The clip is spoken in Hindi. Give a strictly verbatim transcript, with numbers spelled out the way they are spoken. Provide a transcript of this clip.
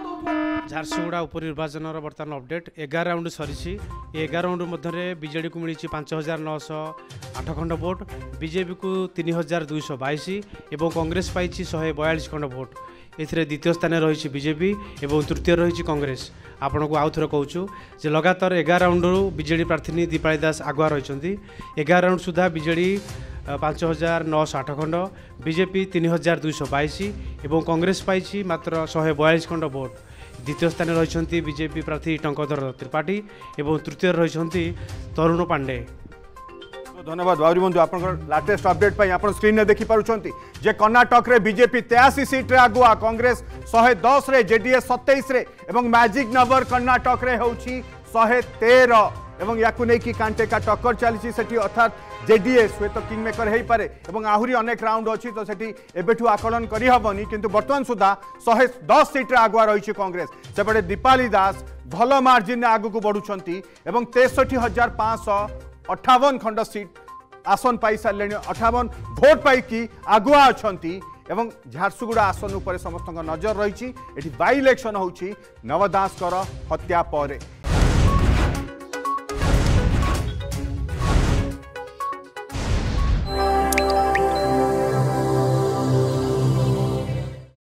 झारसुगुड़ा उपनिर्वाचन बर्तमान अपडेट एगार राउंड सरी एगार राउंड मध्य बीजेडी को मिली पांच हजार नौश आठ खंड भोट बीजेपी को तीन हजार दुईश बैश और कांग्रेस पाई शहे बयालीस खंड भोट एथिरे द्वितीय स्थान रही बीजेपी और तृतीय रही कांग्रेस। आपण को आउ थे कहूँ जे लगातार एगार राउंड बीजेडी प्रार्थी दीपाली दास आगुआ रही एगार राउंड सुधा बीजेडी पांच हजार नौश आठ खंड बीजेपी तीन हजार दुईश बैश और कांग्रेस पाई मात्र शहे बयालीस खंड भोट द्वितीय स्थान रही बीजेपी प्रार्थी टंकधर त्रिपाठी और तृतीय रही तरुण पांडे। धन्यवाद बाबरी बंधु आप लाटेस्ट अपडेट पर आप स्क्रीन में देखिपुंट जे कर्णाटक रे बीजेपी तेयासी सीट रे आगुआ कांग्रेस शहे दस रे जेडीएस सत्ताईस रे एवं मैजिक नंबर कर्णाटक रे होउछि शहे तेरह एवं याकु नै कि कांटेका टक्कर चली सेठी अर्थात जेडीएस हुए तो किंग मेकर हो पारे एवं आहरी अनेक राउंड अच्छी तो सेठी एबेठु आकलन करी हबनी किंतु वर्तमान सुधा शहे दस सीट रे आगुआ रही कांग्रेस सेपटे दीपाली दास भल मार्जिन आगु को बढ़ुछंती एवं तेसठी हजार पाँच सौ अठावन खंड सीट आसन पाई सारे अठावन भोट पाई आगुआ अच्छी एवं झारसुगुड़ा आसन उपर समस्त नजर रही बाई इलेक्शन होची नवदासकर हत्या पर।